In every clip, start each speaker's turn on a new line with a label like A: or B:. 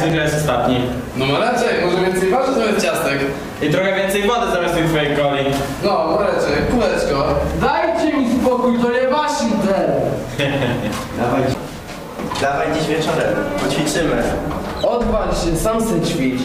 A: zwykle jest ostatni.
B: No Mareczek, może więcej waży zamiast ciastek.
A: I trochę więcej wody zamiast tej twojej coli.
B: No Mareczek, kuleczko.
C: Dajcie mi spokój, to nie wasz interes.
D: Dawaj dziś wieczorem, poćwiczymy.
C: Odwal się, sam se ćwicz.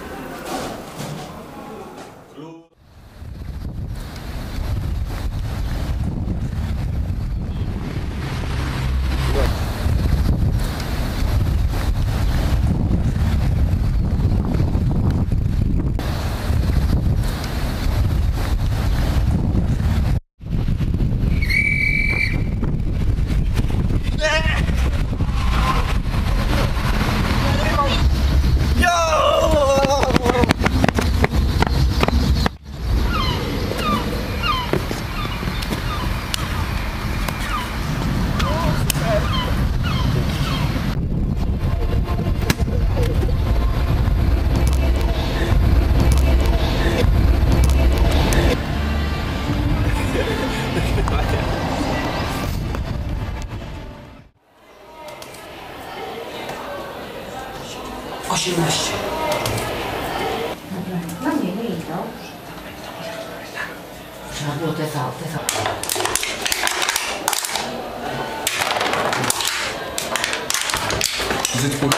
E: No nie idą. Trzeba było TV.
B: Zjedź po